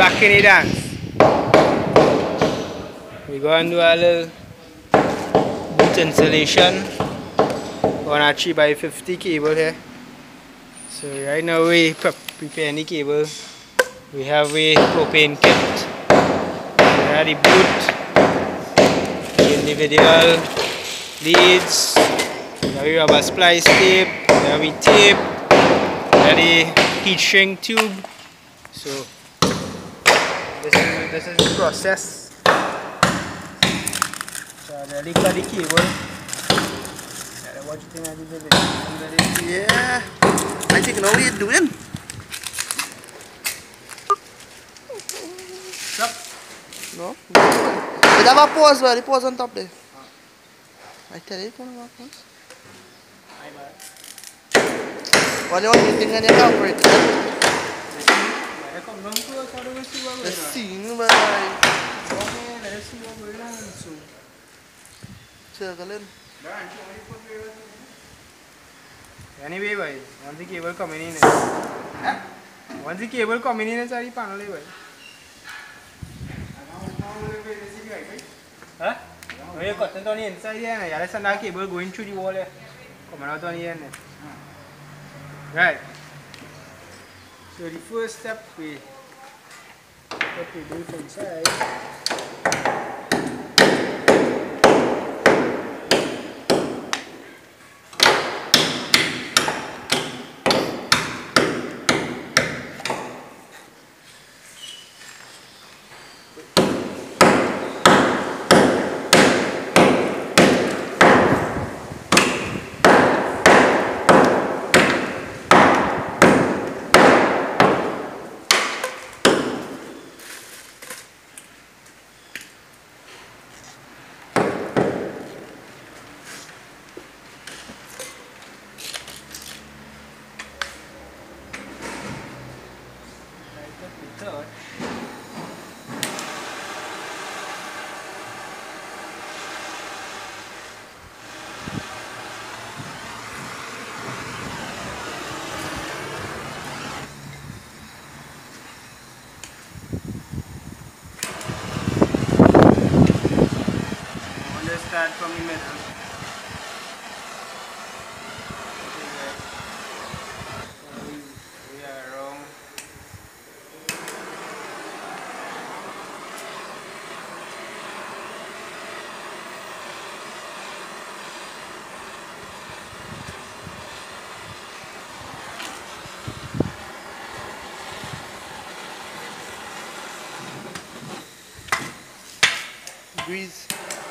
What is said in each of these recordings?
back in the dance. We're going to do a little boot installation on a 3x50 cable here. So right now we preparing the cable. We have a propane kit. We have the boot, the individual leads, we have the rubber splice tape, we have the tape, we have the heat shrink tube. So this is the process. So I really cut the cable. What do you think I did with it? Yeah, I think I know what you're doing. Stop. No? But have a pause, the pause on top there. I tell you, you can't have a pause. My bad. What do you want to think on your calculator? Let's see, Let us see what we're on. So, circle in. anyway, boy, once the cable coming in, once the cable coming in inside the panel, boy. Huh? No, you cut it on the inside here. You have that cable going through the wall here, coming out on the end. Right. So the first step we do from inside. Start from the middle. We are wrong. Grease.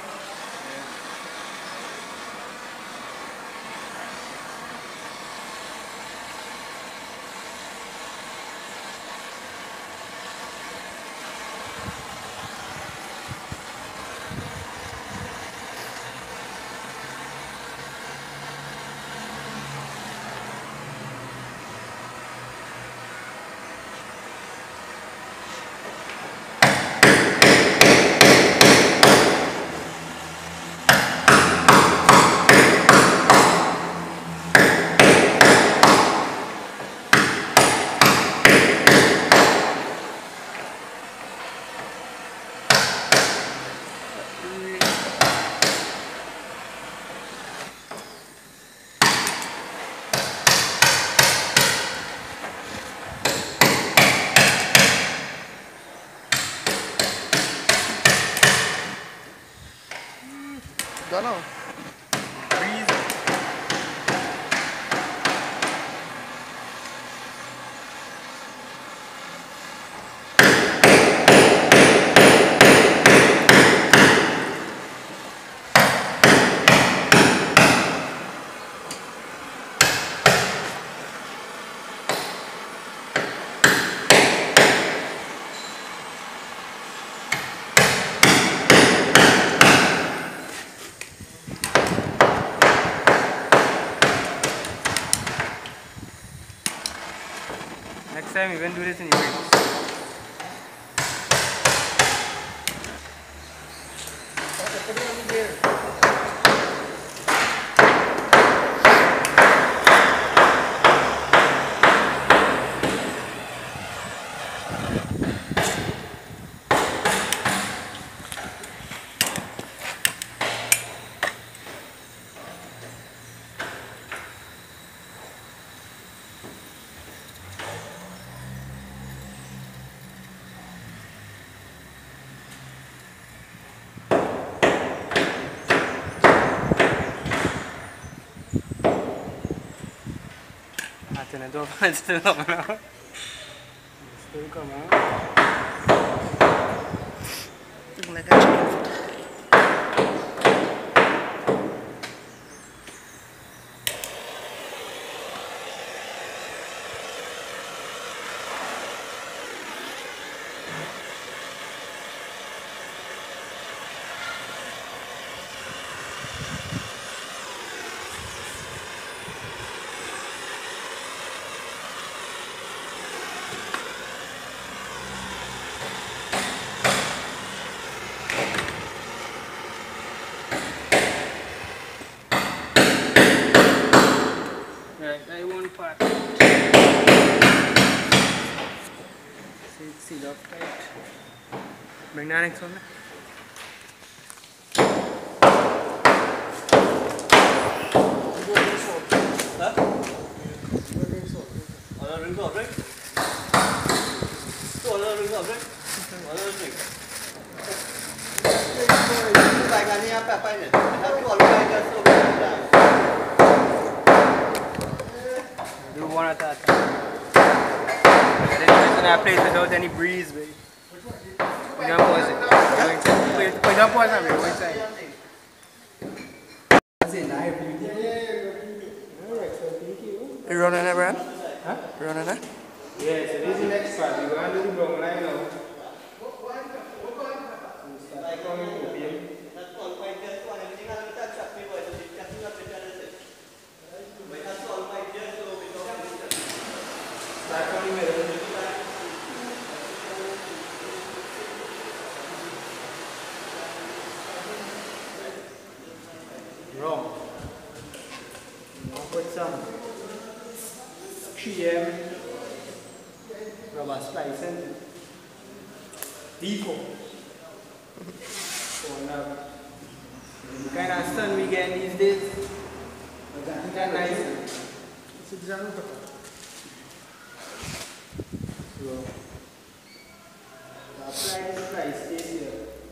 Don't know. Next time you can do this in your brakes. turn it off. It's still coming out. It's still coming out. Looking like a chicken foot. Right, I one part. See the tight. Bring that next one. Do one at a time. And then it's gonna play it without any breeze, baby. We don't pause it. We don't pause it, baby. One side. You running it, Brad? Huh? You running it? Yeah, so this is the next part. We're going to do the brown line now. Wrong. Now put some 3M rubber splice in D4. So now, the kind of sun we get these days, isn't that nice? So, apply this splice stays here.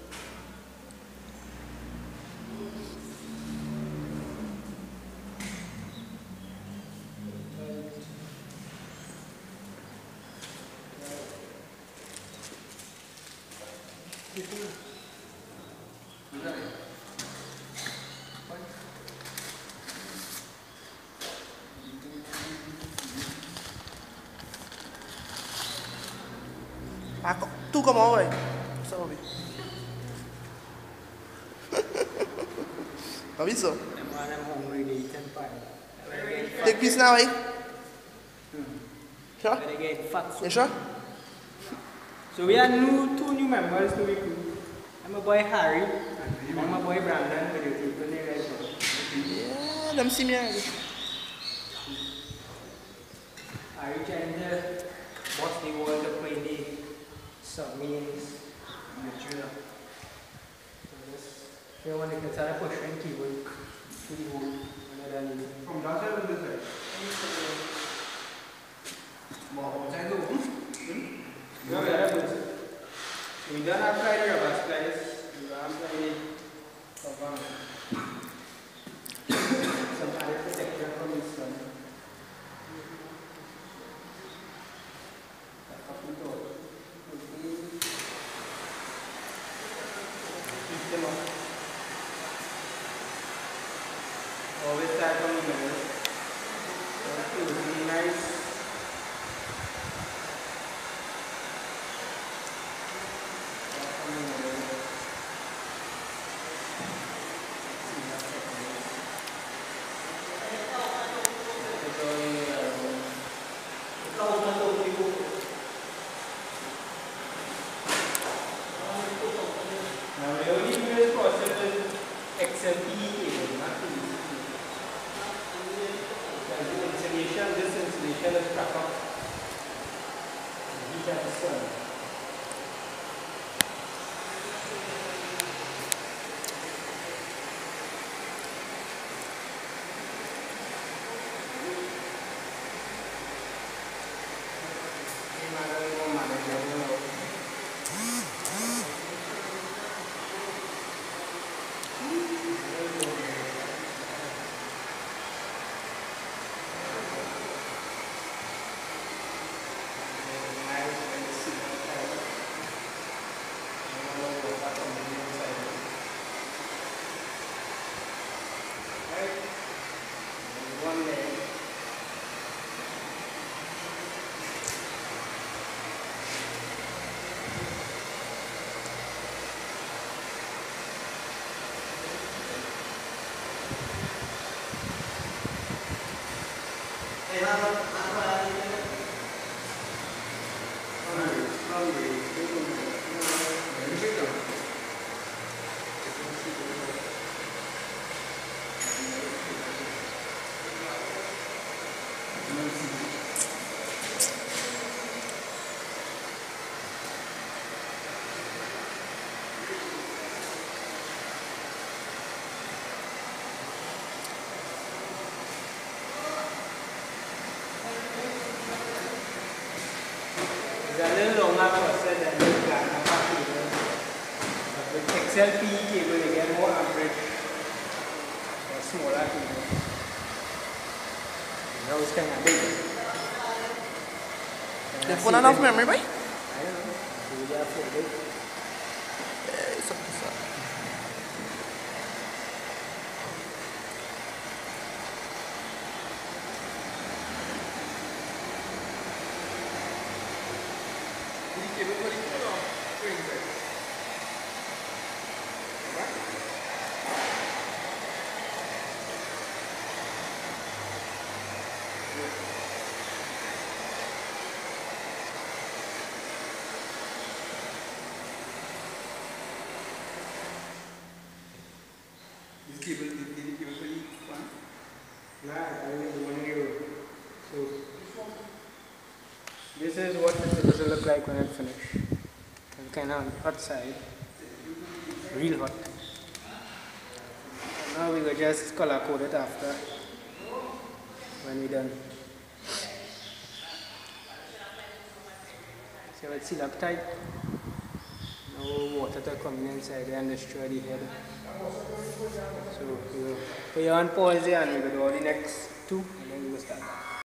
Tu comment, ouais? Ça va bien. Pas vite ça? I'm hungry, they eat and pie. Take piece now, eh? Sure? They get fat. You sure? So we have two new members to the crew. I'm a boy Harry, and I'm a boy Brandon, with the people they right now. Yeah, them see me already. Harry trying to watch the world to play the submarines and the drill. So this, if you want to consider pushing keyboard to the hole, from that side or this side? No, we are good. We don't have tried the rubber splice. We have tried it. Some other protector from this one. Keep them up. Always start from the middle. Okay, really nice. Now we only do this process with xlpe cable, not PVC. This insulation is crack up. Heat at the sun. It's a little longer process than the cable. But with XLPE cable, you get more amperage or smaller cable. Now it's kind of big. They put enough memory, boy? I don't know. Do you have for big? Yeah, it's up to that. This cable for each one. Nah, I only do one euro. So this is what it's supposed to look like when it's finished. It's kind of on the hot side, real hot. And now we will just color code it after when we're done. So let's see, look tight. No water to come inside and destroy the head. So we will put you on pause there and we will do all the next two and then we will start.